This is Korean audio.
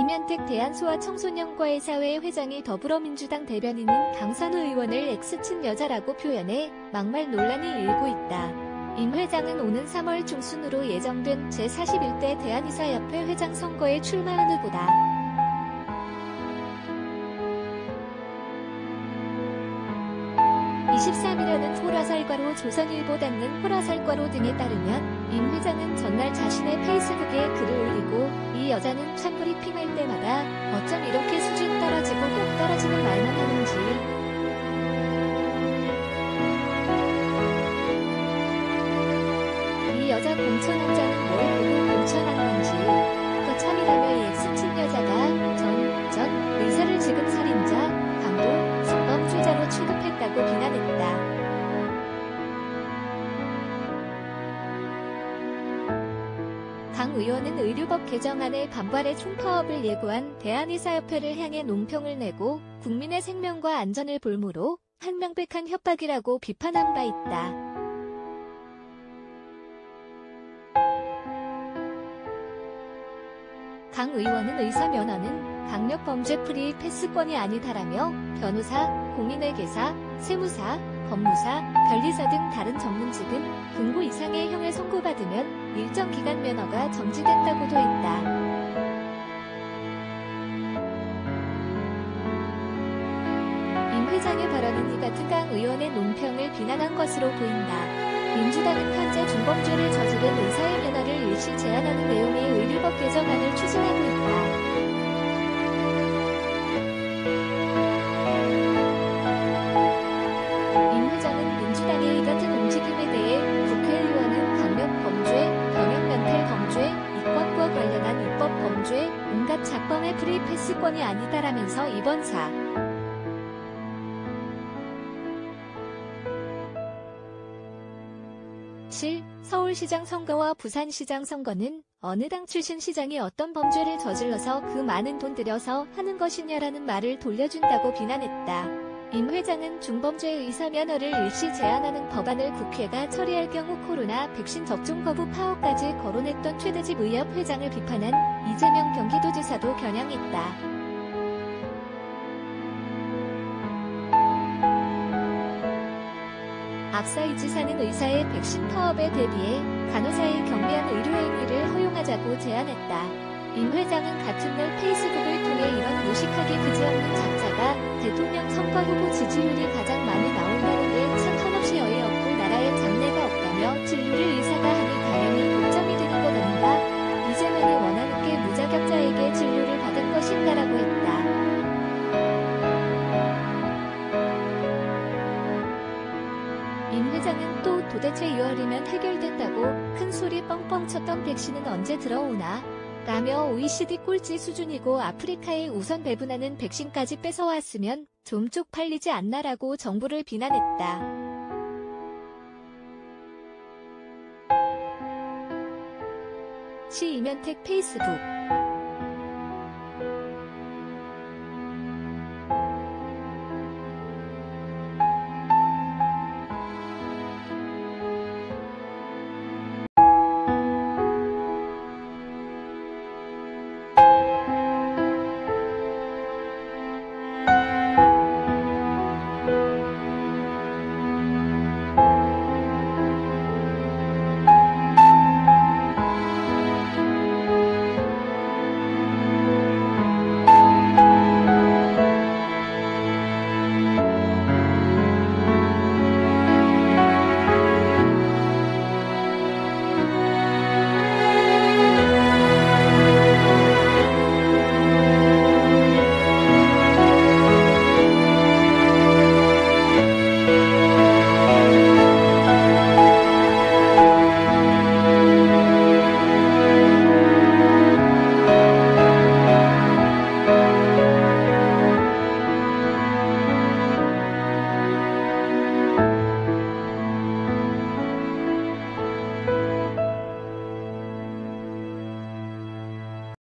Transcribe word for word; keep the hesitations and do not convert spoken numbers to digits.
이면택 대한소아청소년과외사회 회장이 더불어민주당 대변인인 강선우 의원을 X친 여자라고 표현해 막말 논란이 일고 있다. 임 회장은 오는 삼월 중순으로 예정된 제사십일 대 대한의사협회 회장 선거에 출마한 후보다. 이십삼일에는 호라살과로 조선일보 닫는 호라살과로 등에 따르면 임 회장은 전날 자신의 페이스북에 글을 올리고 이 여자는 참 브리핑할 때마다 어쩜 이렇게 수준 떨어지고 똑 떨어지는 말만 하는지, 이 여자 공천원자는 뭘 보고 공천한 건지, 거참이라며 이 X친 여자가 전, 전 의사를 지금 살인자, 강도, 성범죄자로 취급했다고 비난했다. 강 의원은 의료법 개정안에 반발해 총파업을 예고한 대한의사협회를 향해 논평을 내고 국민의 생명과 안전을 볼모로 한명백한 협박이라고 비판한 바 있다. 강 의원은 의사 면허는 강력범죄 프리 패스권이 아니다라며 변호사, 공인회계사, 세무사, 법무사, 변리사 등 다른 전문직은 금고 이상의 형을 선고받으면 일정 기간 면허가 정지된다고도 했다. 임 회장의 발언은 이 같은 강 의원의 논평을 비난한 것으로 보인다. 민주당은 현재 중범죄를 저지른 의사의 면허를 일시 제한하는 내용의 의료법 개정안을 추진하고 있다. 임 회장은 민주당의 이 같은 움직임에 대해 국회의원은 강력범죄, 병역면탈범죄, 이권과 관련한 입법범죄, 온갖 작범의 프리패스권이 아니다라면서 이번 사. 칠. 서울시장 선거와 부산시장 선거는 어느 당 출신 시장이 어떤 범죄를 저질러서 그 많은 돈 들여서 하는 것이냐라는 말을 돌려준다고 비난했다. 임 회장은 중범죄 의사 면허를 일시 제한하는 법안을 국회가 처리할 경우 코로나 백신 접종 거부 파업까지 거론했던 최대집 의협 회장을 비판한 이재명 경기도지사도 겨냥했다. 앞서 이 지사는 의사의 백신 파업에 대비해 간호사의 경미한 의료행위를 허용하자고 제안했다. 임 회장은 같은 날 페이스북을 통해 이런 무식하기 그지없는 작자가 대통령 선거 후보 지지율이 가장 많이 나온다는 게 참 한없이 어이없고 나라에 장래가 없다며 진료를 의사가 하니 당연히 독점이 되는 것 아닌가? 이재명이 원하는 게 무자격자에게 진료를 받은 것인가라고 했다. 임 회장은 또 도대체 유월이면 해결된다고 큰 소리 뻥뻥 쳤던 백신은 언제 들어오나? 라며 오이시디 꼴찌 수준이고 아프리카에 우선 배분하는 백신까지 뺏어왔으면 좀 쪽팔리지 않나라고 정부를 비난했다. 시 이면택 페이스북